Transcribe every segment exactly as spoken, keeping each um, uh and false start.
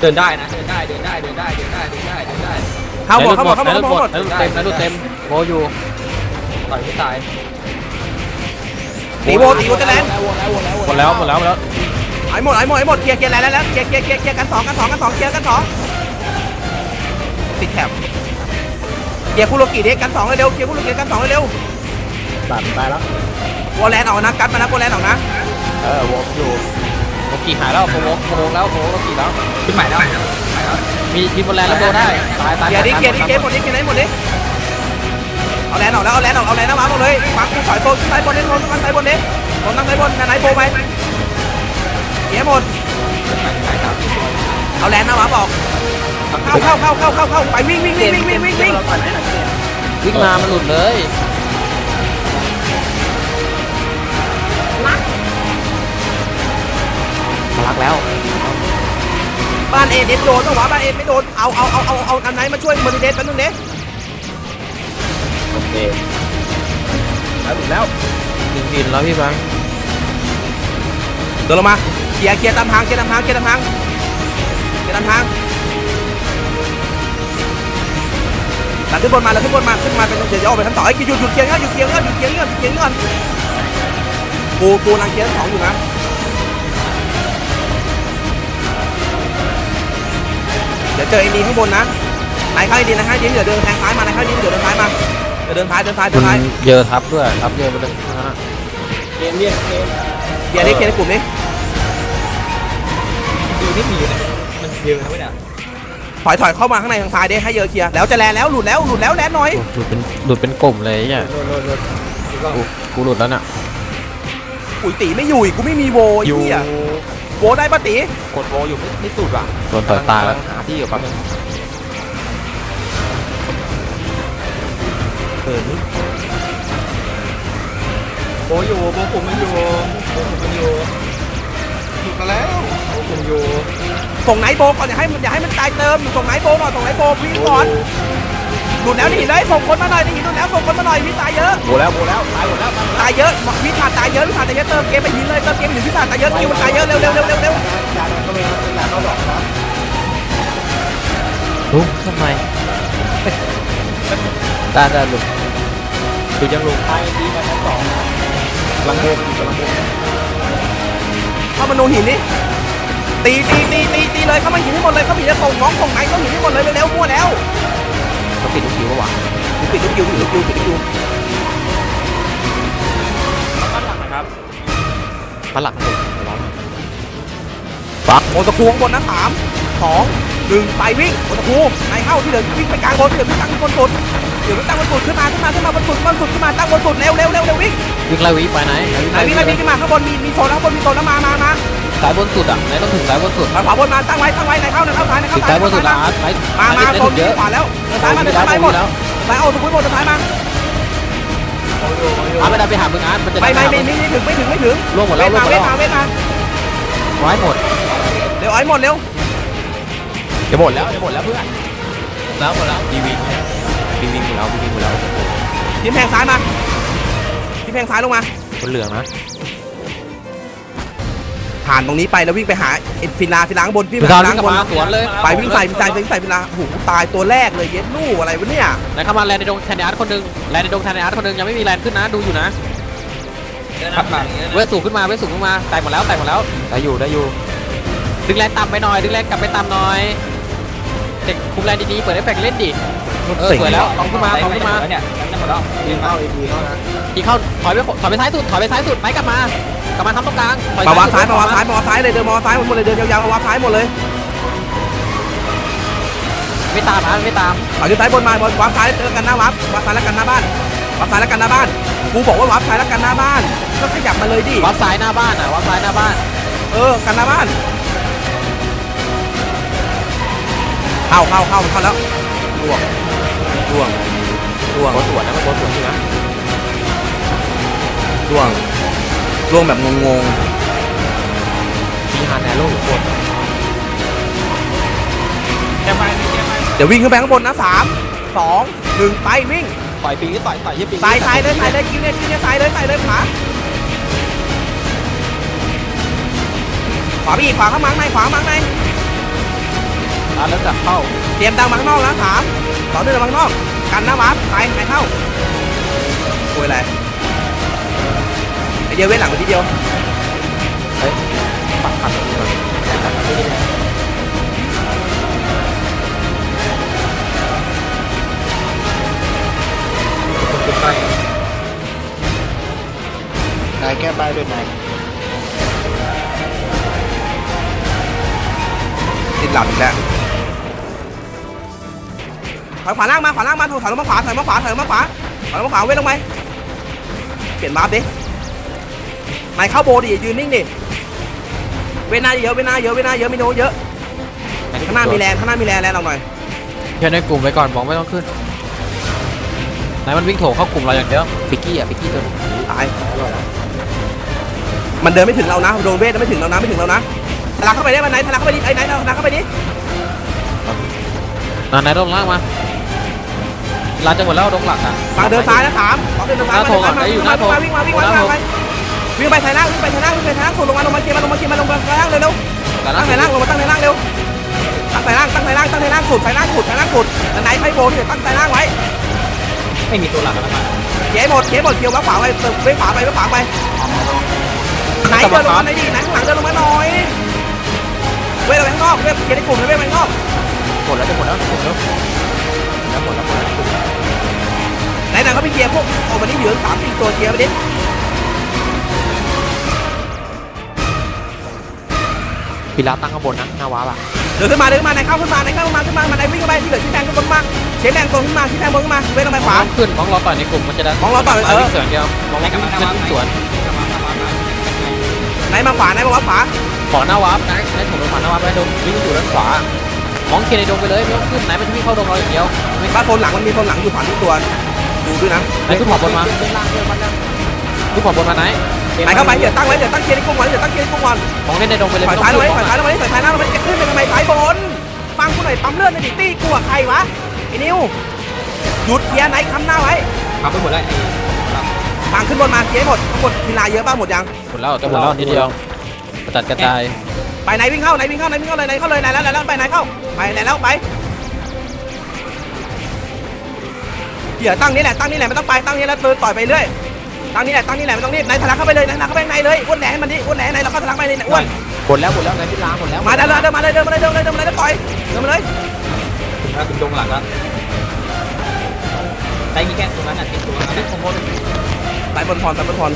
เดินได้นะเดินได้เดินได้เดินได้เดินได้เดินได้เดินได้เข้าหมดเข้าหมดเข้าหมดเข้าหมดเต็มนะดูเต็มโบอยู่ต่อยไม่ตายตีโบตีโบจะแลนหมดแล้วหมดแล้วหมดแล้วไอ้หมดไอ้หมดไอ้หมดเคลียร์เคลียร์แล้วแล้วเคลียร์เคลียร์เคลียร์เคลียร์กันสองกันสองกันสองเคลียร์กันสองติดแถบเคลียร์คุโรกิเด็กกันสองเร็วเคลียร์คุโรกิกันสองเร็วตัดตายแล้ววอลแลนออกนะกัดมานะวอลแลนออกนะเออวอลอยู่โอกี่หายแล้วโผล่โผล่แล้วโผล่โอกี่แล้วขึ้นใหม่แล้วมีมีบอลแลนแล้วโบได้ตายตายเคลียร์ดิเคลียร์ดิเคลียร์หมดดิเคลียร์หมดดิเอาแลนออกแล้วเอาแลนออกเอาแลนน้ำมาหมดเลยฟังกูถอยโซนซ้ายบนเล่นโซนตั้งซ้ายบนดิโซนตั้งซ้ายบนไหนโบไปเคลียร์หมดเอาแลนน้ำมาบอกเข้าเข้าเข้าเข้าเข้าเข้าไปวิ่งวิ่งวิ่งวิ่งวิ่งวิ่งวิ่งวิ่งมามันหลุดเลยลักแล้วบ้านเอเดโดนต้องว่าบ้านเอไม่โดนเอาเอาเอาเอาเอาอันไหนมาช่วยเมอร์เดสแป๊บนึงเด้โอเคแล้วถึงแล้วถึงดินแล้วพี่บังเดินลงมาเคลียร์เคลียร์ตามทางเคลียร์ตามทางเคลียร์ตามทางเคลียร์ตามทางหลังขึ้นบนมาหลังขึ้นบนมาขึ้นมาเป็นเดี๋ยวจะออกไปทั้งต่อไอ้หยุดหยุดเคลียร์หยุดเคลียร์หยุดเคลียร์หยุดเคลียร์หยุดเคลียร์กูกูลังเคลียร์ทั้งสองอยู่นะเดี๋ยวเจอไอ้นี่ข้างบนนะนายข้างดีนะฮะยิงเดี๋ยวเดินทางซ้ายมานายข้างดีเดี๋ยวเดินซ้ายมาเดี๋ยวเดินซ้ายเดินซ้ายเดินซ้ายเยอะทับด้วยทับเยอะไปเลยนะเกมเรียกเกมเกียร์นี้เกียร์ในกลุ่มนี้ดูนี่มีนะมันเยอะนะเว้ยเนี่ยถอยถอยเข้ามาข้างในทางซ้ายดิให้เยอะเคลียร์แล้วจะแลนแล้วหลุดแล้วหลุดแล้วแลนหน่อยหลุดเป็นหลุดเป็นกลุ่มเลยเนี่ยกูหลุดแล้วน่ะปุ๋ยตีไม่อยู่กูไม่มีโวอยู่โวได้ปะตีกดโวอยู่ไม่ไม่สุดว่ะโดนต่อยตาแล้วหาที่อยู่แป๊บนึงเออโบอยู่โบผมมันอยู่โบผมมันอยู่หยุดมาแล้วโบผมอยู่ส่งไหนโบก่อนอย่าให้มันอย่าให้มันตายเติมส่งไหนโบหน่อยส่งไหนโบวิ่งก่อนหลุดแล้วนี่เลยส่งคนมาหน่อยนี่หลุดแล้วส่งคนมาหน่อยวิตายเยอะโบแล้วโบแล้วตายหมดแล้วตายเยอะวิชาตายเยอะวิชาตายเยอะเติมเกมไปยิงเลยเติมเกมถึงวิชาตายเยอะคิวมันตายเยอะเร็วเร็วเร็วเร็วเร็วลุงทำไมตาตาลุงดูยังลุงตายดีมาชั้นสองกำลังโบกอยู่กำลังโบกเข้ามาโนหินนี่ตีตีตีตีตีเลยเข้ามาหินให้หมดเลยเขาผิดจะส่งน้องส่งไหนเขาหินให้หมดเลยเร็วๆมั่วแล้วเขาปิดลูกคิวปะวะปิดลูกคิวปิดลูกคิวปิดลูกคิวปั้นหลังนะครับปั้นหลังหนึ่งร้อนปักโมตะคูข้างบนนะสามสองหนึ่งไปวิ่งโมตะคูในเข้าที่เหลือวิ่งไปกลางบนที่เหลือวิ่งตั้งบนสุดเดี๋ยวตั้งบนสุดขึ้นมาขึ้นมาขึ้นมาบนสุดบนสุดขึ้นมาตั้งบนสุดเร็วเร็วเร็วเร็ววิ่งวิ่งไล่วิ่งไปไหนไล่วิ่งไล่วิ่งขึ้นมาข้างบนมีมีโซนข้างบนมีโซนแล้วมามามาสายบนสุดอ่ะไหนต้องถึงสายบนสุดขวาบนมาตั้งไว้ตั้งไว้ในเข้าในเข้าซ้ายในเข้าซ้ายบนสุดนะมามาโซนเยอะขวาแล้วซ้ายมาเดินซ้ายหมดซ้ายเอาสุขุมหมดซ้ายมาอาไม่ได้ไปหามึงอาร์ตมันจะไม่ไม่ไม่ไม่ถึงไม่ถึงไม่ถึงล่วงหมดแล้วล่วงหมดแล้วเว้นมาไว้หมดเดี๋ยวไอ้หมดเร็วจะหมดแล้วจะหมดแล้วเพื่อนแล้วหมดแล้วดีวิ่งดีวิ่งหมดแล้วดีวิ่งหมดแล้วทีมแพงซ้ายมาทีมแพงซ้ายลงมาคนเหลืองนะผ่านตรงนี้ไปแล้ววิ่งไปหาฟิลาฟิลาข้างบนพี่ฟิลาข้างบนสวนเลยไปวิ่งใส่ใส่วิ่งใส่ฟิลาโอ้โหตายตัวแรกเลยเย็ดนู่อะไรวะเนี่ยไหนเข้ามาแลนในดงแทนอาร์ตคนนึงแลนในดงแทนอาร์ตคนนึงยังไม่มีแลนขึ้นนะดูอยู่นะเวทสูงขึ้นมาเวทสูงขึ้นมาแตกหมดแล้วแตกหมดแล้วได้อยู่ได้อยู่ดึงแลนต่ำไปหน่อยดึงแลนกลับไปต่ำหน่อยเด็กคุมแลนดีๆเปิดเอฟเฟกต์เล่นดิเออสวยแล้วต้องขึ้นมาต้องขึ้นมาเนี่ยยังหมดแล้วยิงเข้าอีกทีเข้านะอีกเข้าถอยไปถอยไปซ้ายสุดถอยไปซ้ายสุดไปกลับมากลับมาทำตรงกลางมาวางซ้ายมาวางซ้ายมาวางซ้ายเลยเดินมาวางซ้ายหมดเลยเดินยาวๆมาวางซ้ายหมดเลยไม่ตามนะไม่ตามเอาอยู่ซ้ายบนมาวางซ้ายเจอกันหน้าวับวางซ้ายแล้วกันหน้าบ้านวางซ้ายแล้วกันหน้าบ้านกูบอกว่าวับซ้ายแล้วกันหน้าบ้านก็ขยับมาเลยดิวับซ้ายหน้าบ้านอ่ะวับซ้ายหน้าบ้านเออกันหน้าบ้านเข้าเข้าเข้าเข้าแล้วล่วงล่วงล่วงบอลสวนนะมันบอลสวนจริงนะล่วงล่วงแบบงงๆมีฮาร์แนโร่อยู่บนแกไปแกไปเดี๋ยววิ่งขึ้นไปข้างบนนะสามสองหนึ่งไปวิ่งต่อยปีต่อยต่อยยี่ปีตายตายเลยตายเลยคิวเนี่ยคิวเนี่ยตายเลยตายเลยขวาขวาไปอีกขวาข้างมังในขวามังในดันแล้วจับเข้าเตรียมดังมาข้างนอกนะสามสองหนึ่งมาข้างนอกกันนะวาร์ปไปไหนเข้าคุยอะไรไอเดียวเว้นหลังไปทีเดียวเฮ้ยปักขัดตรงนี้ก่อนนายแก้ใบด้วยนายติดหลับอีกแล้วถอยขวาล่างมาขวาล่างมาถอยลงมาขวาถอยมาขวาถอยมาขวาถอยลงมาขวาเว้นลงไปเปลี่ยนมาร์ปดินายเข้าโบดิยืนนิ่งดิเว้นหน้าเยอะเว้นหน้าเยอะเว้นหน้าเยอะไม่โน้เยอะข้างหน้ามีแรงข้างหน้ามีแรงแล้วเราหน่อยเพื่อนในกลุ่มไปก่อนบอกไม่ต้องขึ้นไหนมันวิ่งโถเข้ากลุ่มเราอย่างเดียวปิกกี้อ่ะปิกกี้ตัวนึงตายมันเดินไม่ถึงเรานะโดนเวทไม่ถึงเรานะไม่ถึงเรานะทะลักเข้าไปได้ไหมไหนทะลักเข้าไปดิไอ้ไหนทะลักเข้าไปดินายนายลงล่างมาลานจังหวัดแล้วลงหลักอ่ะฝั่งเดินซ้ายนะสามฝั่งเดินซ้ายมาวิ่งมาวิ่งมาวิ่งมาวิ่งมาวิ่งไปไทยล่างวิ่งไปไทยล่างวิ่งไปไทยล่างส่งลงมาลงมาเกียร์มาลงมาเกียร์มาลงมาไทยล่างเร็วๆตั้งไทยล่างลงมาตั้งไทยล่างเร็วตั้งไทยล่างตั้งไทยล่างตั้งไทยล่างสุดไทยล่างสุดไทยล่างสุดไหนไฟโบนเดี๋ยวตั้งไทยล่างไว้ไม่มีตัวหลักแล้วมาเกียร์หมดเกียร์หมดเกียร์ว่าขวาไปไปขวาไปไปขวาไปไหนเดินลงมาไหนดิไหนข้างหลังเดินลงมาหน่อยเว้ยเราไปข้างนอกเว้ยเกียร์ในกลุ่มเว้ยไปข้างนอกหมดแล้วจะหมดแล้วหมดแล้วแล้วหมดแล้วหมดแล้วไหนไหนเขาไปเกียร์พวกโอ้วันนี้เหลือสามสี่ตัวเกียร์ไปดิพี่ลาตั้งข้างบนนะหน้าวาร์ปอ่ะเดินขึ้นมาเดินขึ้นมาไหนเข้าขึ้นมาไหนเข้าขึ้นมาขึ้นมาไหนวิ่งขึ้นไปที่เหลือที่แทงขึ้นบนมาเชฟแรงตรงขึ้นมาที่แทงบนขึ้นมาเว้ยลงไปขวาขึ้นมองรอต่อยในกลุ่มมันจะได้มองรอต่อยเออสวนเดียวมองวิ่งขึ้นสวนไหนมาขวาไหนมาขวาขอหน้าวาร์ปนะให้ผมไปขวาหน้าวาร์ปไปดงวิ่งอยู่ด้านขวามองเคียในดงไปเลยไม่ต้องขึ้นไหนมันจะวิ่งเข้าดงเราอย่างเดียวบ้านโซนหลังมันมีโซนหลังอยู่ผ่านทุกตัวดูด้วยนะไหนขึ้นขอบบนมาขึ้นขอบบนมาไหนไหนเข้าไปเดี๋ยวตั้งไว้เดี๋ยวตั้งเกียร์ในกุ้งก่อนเดี๋ยวตั้งเกียร์ในกุ้งก่อนมองเล่นในดงไปเลยถอยท้ายลงไปถอยท้ายลงไปถอยท้ายหน้าลงไปจะขึ้นไปทำไมท้ายบนฟังกูหน่อยปั๊มเลือดในดิตี้กูอะใครวะไอ้นิวหยุดเกียร์ไหนคำหน้าไว้ทำไปหมดแล้วฟังขึ้นบนมาเกียร์หมดทั้งหมดทีลาเยอะป่ะหมดยังหมดแล้วจะหมดแล้วนิดเดียวกระจัดกระจายไปไหนวิ่งเข้าไหนวิ่งเข้าไหนวิ่งเข้าเลยไหนเข้าเลยไหนแล้วไหนแล้วไปไหนเข้าไปไหนแล้วไปเดี๋ยวตั้งนี่แหละตั้งนี่แหละไม่ต้องไปตั้งนี่แล้วเดินต่อยไปเรื่อยตั้งนี่แหละตั้งนี่แหละไม่ต้องรีบไหนทะลักเข้าไปเลยไหนทะลักเข้าไปในเลยอ้วนแหนมันดิอ้วนแหนไหนเราเข้าทะลักไปเลยอ้วนหมดแล้วหมดแล้วไหนพี่ลาหมดแล้วมาเดินเลยเดินมาเลยเดินมาเลยเดินมาเลยเดินมาเลยแล้วต่อยเดินมาเลยถึงแล้วถึงดงหลังแล้วได้มีแค่ตรงนั้นอ่ะติดตัวนะที่ขโมยไปบนพรไปบนพร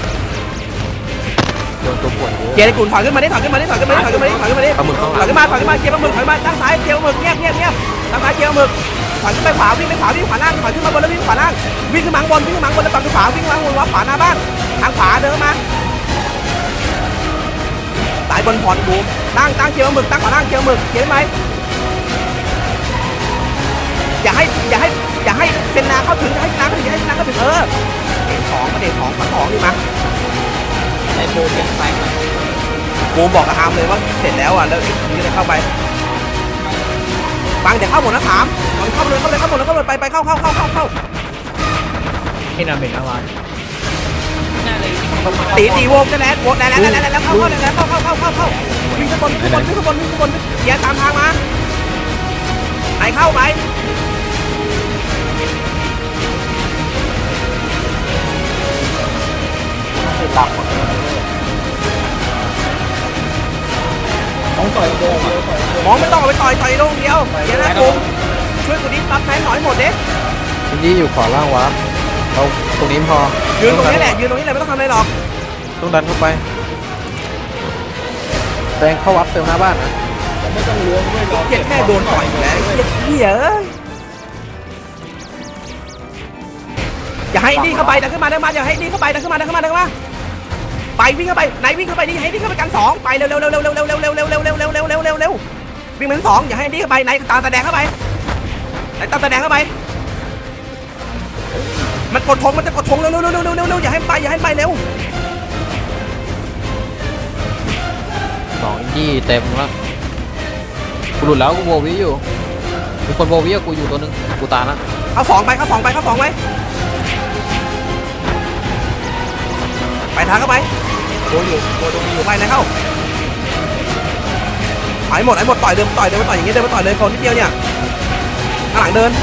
โดนตัวปวดเยอะเกียร์ในกลุ่มถอยขึ้นมาดิถอยขึ้นมาดิถอยขึ้นมาดิถอยขึ้นมาดิถอยขึ้นมาดิถอยขึ้นมาถอยขึ้นมาเกียร์ปลาหมึกถอยมาตั้งซ้ายเกียร์ปลาหมึกเงียบเงียบเงียบตั้งซ้ายเกียร์ปลาหมึกถอยขึ้นไปขวาวิ่งไปขวาวิ่งขวาล่างถอยขึ้นมาบนแล้ววิ่งขวาล่างวิ่งขึ้นมาบนวิ่งขึ้นมาบนแล้วฝั่งขวาวิ่งมาบนว่าขวาหน้าบ้านทางขวาเดินมาสายบนพรบูมตั้งตั้งเกียร์ปลาหมึกตั้งขวาล่างเกียร์ปลาหมึกเกียร์ไหมอย่าให้อย่าให้อย่าให้เซนนาเข้าถึงอย่าให้เซนนาเข้าถึงอย่าให้เซนนาเข้าถึงเออเด็กสองมาเด็กสองมาสองนี่มาในโบเปลี่ยนไปกูบอกกับอาร์มเลยว่าเสร็จแล้วอ่ะแล้วนี่จะเข้าไปฟังเดี๋ยวเข้าหมดนะถามเข้าเลยเข้าเลยเข้าหมดแล้วเข้าเลยไปไปเข้าเข้าเข้าเข้าเข้าที่นาเป็นอะไรตีตีวงจะแลนวงแลนแลนแลนแล้วเข้าเข้าแลนเข้าเข้าเข้าเข้าเข้าวิ่งข้างบนวิ่งข้างบนวิ่งข้างบนวิ่งข้างบนเกียร์ตามทางมาไหนเข้าไปต้องต่อยโดนมองไม่ต้องเอาไปต่อยต่อยลงเดียวเดี๋ยวนะกูช่วยกูดิปั๊บแทงหน่อยหมดเด็กนี่อยู่ขวาล่างวะเราตรงนี้พอยืนตรงนี้แหละยืนตรงนี้แหละไม่ต้องทำอะไรหรอกต้องดันเข้าไปแดงเข้าวับเติมหน้าบ้านนะไม่ต้องล้วงด้วยรอเกียแค่โดนต่อยอยู่แล้วเกียเหี้ยอย่าให้นี่เข้าไปดันขึ้นมาดันมาอย่าให้นี่เข้าไปดันขึ้นมาดันขึ้นมาดันขึ้นมาไปวิ่งเข้าไปไหนวิ่งเข้าไปนี่ให้นี่เข้าไปกันสองไปเร็วเร็วเร็วเร็วเร็วเร็วเร็วเร็วเร็วเร็วเร็วเร็วเร็วเร็วเร็วเร็ววิ่งเป็นสองอย่าให้นี่เข้าไปไหนตามตาแดงเข้าไปไหนตามตาแดงเข้าไปมันกดทงมันจะกดทงเร็วเร็วเร็วเร็วเร็วเร็วอย่าให้ไปอย่าให้ไปเร็วสองอินดี้เต็มแล้วกูหลุดแล้วกูโบวิอยู่มีคนโบวิกับกูอยู่ตัวนึงกูตายละเข้าสองไปเข้าสองไปเข้าสองไปไปทางเข้าไปโดนอยู่โดนอยู่ไปไหนเข้าหายหมดหายหมดต่อยเดินต่อยเดินต่อยอย่างเงี้ยเดินไปต่อยเลยโซนนิดเดียวเนี่ยข้างหลังเดิน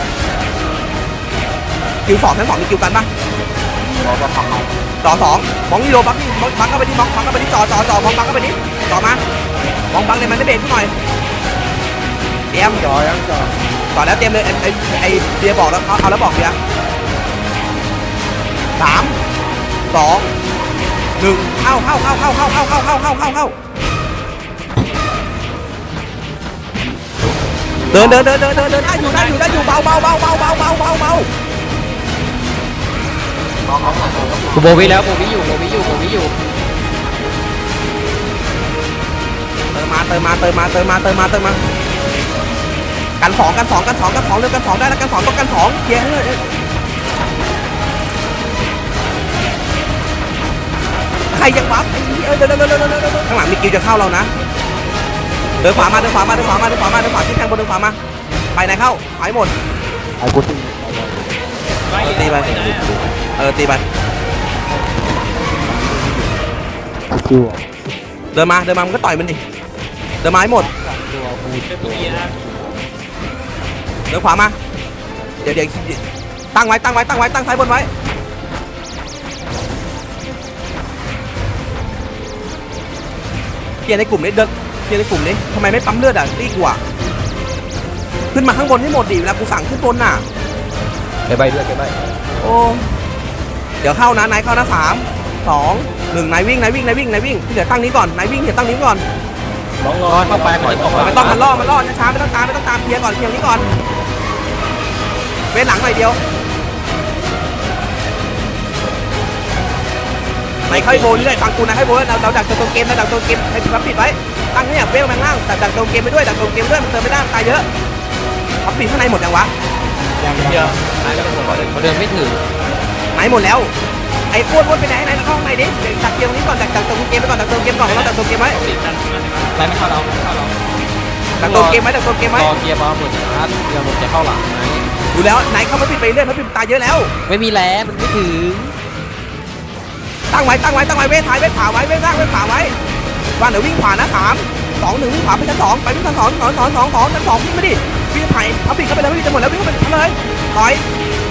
คิวสองทั้งสองมีคิวกันปะต่อสองมองนี่โลบักนี่มองบักเข้าไปดิมองบักเข้าไปดิจ่อจ่อจ่อมองบักเข้าไปดิจ่อมามองบักเลยมันได้เบรกขึ้นหน่อยเตรียมจ่อยังจ่อจ่อแล้วเตรียมเลยไอ้ไอ้ไอ้เบียร์บอกแล้วเอาเอาแล้วบอกเบียร์สามสองหนึ่งเข้าเข้าเข้าเข้าเข้าเข้าเข้าเข้าเข้าเข้าเข้าเดินเดินเดินเดินเดินเดินได้อยู่ได้อยู่ได้อยู่เบาเบาเบาเบาเบาเบาเบาเบาโบวิแล้วโบวิอยู่โบวิอยู่โบวิอยู่เติมมาเติมมาเติมมาเติมมาเติมมาเติมมากันสองกันสองกันสองกันสองเร็วกันสองได้แล้วกันสองต้องกันสองเคลียร์เลยใครยังวับเออเดินเดินเดินเดินเดินข้างหลังมีกิวจะเข้าเรานะเดินขวามาเดินขวามาเดินขวามาเดินขวามาเดินขวาที่แทงบนเดินขวามาไปไหนเข้าหายหมดไอ้กูตีตีไปเออตีไปเดินมาเดินมามันก็ต่อยมันดิเดินมาให้หมดเดินขวามาเดี๋ยวเดี๋ยวตั้งไว้ตั้งไว้ตั้งไว้ตั้งซ้ายบนไว้เคลียร์ในกลุ่มนี้เดินเคลียร์ในกลุ่มนี้ทำไมไม่ปั๊มเลือดอ่ะตีกว่าขึ้นมาข้างบนให้หมดดิเวลากูสั่งขึ้นบนน่ะไปใบด้วยไปใบโอ้เดี๋ยวเข้านะนายเข้านะสามสองหนึ่งนายวิ่งนายวิ่งนายวิ่งนายวิ่งที่เหลือตั้งนี้ก่อนนายวิ่งเดี๋ยวตั้งนี้ก่อนน้องรอเข้าไปก่อนไม่ต้องมันล่อมันล่อช้าไม่ต้องตามไม่ต้องตามเคลียร์ก่อนเคลียร์นี้ก่อนเว้นหลังหน่อยเดียวนายเข้าโบนี่เลยฟังกูนายเข้าโบเราเราดักตัวเกมเราดักตัวเกมให้พับปิดไว้ตั้งเนี่ยเวลแมงล่างแต่ดักตัวเกมไปด้วยดักตัวเกมด้วยมันเติมไม่ได้ตายเยอะพับปิดข้างในหมดยังวะยังเดียวไหนเขาเดินไม่ถึงไหนหมดแล้วไอ้อ้วนอ้วนไปไหนไหนเข้าข้างในดิดักเกมนี้ก่อนดักดักตัวเกมไปก่อนดักตัวเกมก่อนเราดักตัวเกมไว้ไรไม่เข้าเราไม่เข้าเราดักตัวเกมไว้ดักตัวเกมไว้รอเกียร์บอลหมดนะเกียร์หมดจะเข้าหลังไหมดูแล้วไหนเข้ามาปิดไปเรื่อยมันปิดตายเยอะแล้วไม่มีแรงมันไม่ถึงตั้งไว้ตั้งไว้ตั้งไว้เว้ถ่ายเว้ผ่าไว้เว้ร่างเว้ผ่าไว้วันเดี๋ยววิ่งผ่านนะสามสองหนึ่งวิ่งผ่าไปชั้นสองไปวิ่งชั้นสองสองสองสองสองชั้นสองวิ่งไปดิวิ่งผ่านพับปิดเข้าไปแล้ววิ่งจะหมดแล้ววิ่งเข้าไปเลยต่อย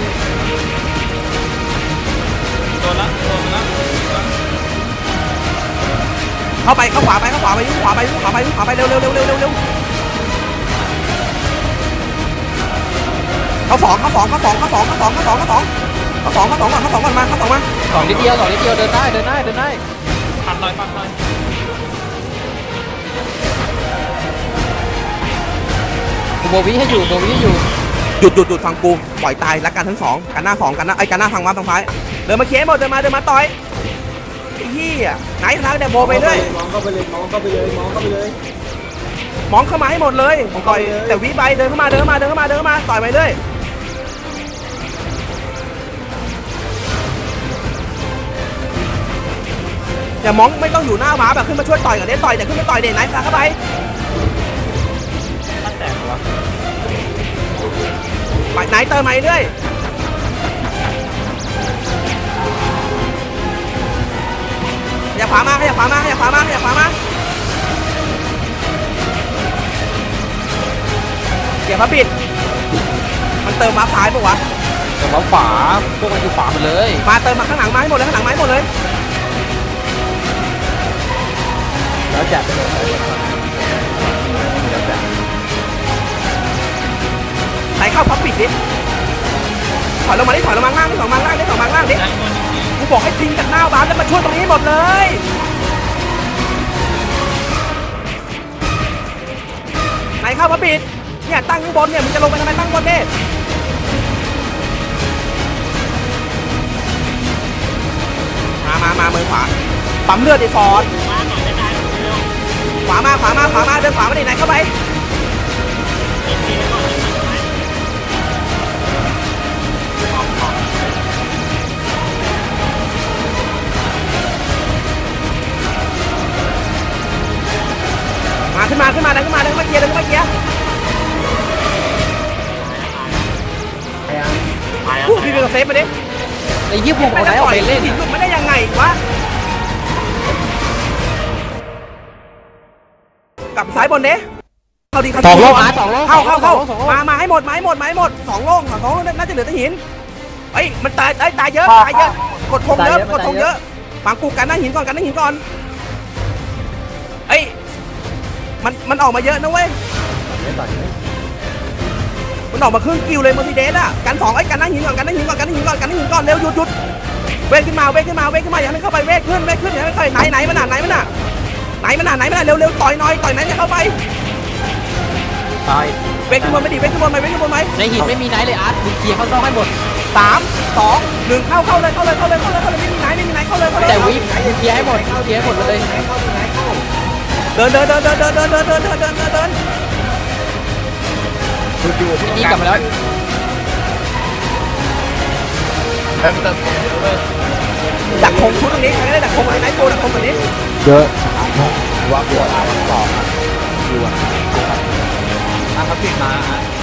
โดนละโดนละเข้าไปเข้าขวาไปเข้าขวาไปวิ่งขวาไปวิ่งขวาไปวิ่งขวาไปเร็วเร็วเร็วเร็วเร็วเร็วเขาสองเขาสองเขาสองเขาสองเขาสองเขาสองเขาสองเขาสองเขาสองก่อนเขาสองก่อนมาเขาสองมาสองนิดเดียวสองนิดเดียวเดินได้เดินได้เดินได้ปัดหน่อยปัดหน่อยโบวิให้อยู่โบวิให้อยู่หยุดหยุดหยุดฟังกูปล่อยตายรักกันทั้งสองกันหน้าสองกันหน้าไอ้กันหน้าทางวัดทางซ้ายเดินมาเคี้ยหมดเดินมาเดินมาต่อยไอ้เหี้ยไหนทางเดี๋ยวโบไปเลยมองเข้าไปเลยมองเข้าไปเลยมองเข้าไปเลยมองเข้ามาให้หมดเลยต่อยแต่วิไปเดินเข้ามาเดินเข้ามาเดินเข้ามาเดินเข้ามาต่อยไปเลยอย่ามองไม่ต้องอยู่หน้าหมาแบบขึ้นมาช่วยต่อยกันเด้ต่อยแต่ขึ้นมาต่อยเด่นไหนเข้าไปตั้งแต่หัวไปไหนเติมไหมด้วยอย่าขวามาอย่าขวามาอย่าขวามาอย่าขวามาอย่ามาปิดมันเติมมาซ้ายปะวะเติมมาขวาพวกมันอยู่ขวาหมดเลยมาเติมมาข้างหลังมาให้หมดเลยข้างหลังมาให้หมดเลยแล้วจัดไปเลยไหนเข้าพับปิดดิถอยลงมาดิถอยลงมาล่างดิถอยมาล่างดิถอยมาล่างดิกูบอกให้ทิ้งจากหน้าบ้านแล้วมาช่วยตรงนี้หมดเลยไหนเข้าพับปิดเนี่ยตั้งข้างบนเนี่ยมึงจะลงไปทำไมตั้งบนดิมามามามือขวาปั๊มเลือดไอ้ฟอร์ดขวามาขวามาขวามาเดินขวามาดิไหนเข้าไปมาขึ้นมาขึ้นมาเดินขึ้นมาเดินขึ้นมาเกียร์เดินขึ้นมาเกียร์พูดพี่เป็นเซฟไปดิไอ้ยี่ปุ่มเอาไหนออกไปเล่นหินหลุดไม่ได้ยังไงวะกลับซ้ายบนเด้เข้าดีเข้าสองโลกมาสองโลกเข้าเข้าเข้าสองโลกมามาให้หมดมาให้หมดมาให้หมดสองโลกสองโลกน่าจะเหลือแต่หินเฮ้ยมันตายตายตายเยอะตายเยอะกดธงเยอะกดธงเยอะฟังกูกันหน้าหินก่อนกันหน้าหินก่อนเอ้ยมันมันออกมาเยอะนะเว้ยมันออกมาครึ่งกิวเลยเมอร์ซิเดสอะกันสองไอ้กันหน้าหินก่อนกันหน้าหินก่อนกันหน้าหินก่อนกันหน้าหินก่อนเร็วหยุดหยุดเวทขึ้นมาเวทขึ้นมาเวทขึ้นมาอย่าให้เข้าไปเวทขึ้นเวทขึ้นอย่าให้เข้าไปไหนไหนมันอ่ะไหนมันอ่ะไหนมันอ่ะไหนมันอ่ะเร็วเร็วต่อยหน่อยต่อยไหนจะเข้าไปตายเวทขึ้นบนไม่ดีเวทขึ้นบนไหมเวทขึ้นบนไหมในหินไม่มีไนท์เลยอาร์ตมึงเคลียร์ข้างนอกให้หมดสามสองหนึ่งเข้าเข้าเลยเข้าเลยเข้าเลยเข้าเลยเข้าเลยไม่มีไหนไม่มีไหนเข้าเลยเข้าเลยแต่วิมึงเคลียร์ให้หมดเคลียร์ให้หมดเลยเดินเดินเดินเดินเดินเดินเดินเดินเดินเดินเดินเดินดูอยู่นี่กลับมาแล้วดักคงชุดตรงนี้ใครได้ดักคงตรงนี้ไหนโกดักคงตรงนี้เยอะว่าปวดอ่ะต่อดูอ่ะอ่ะเขาติดมา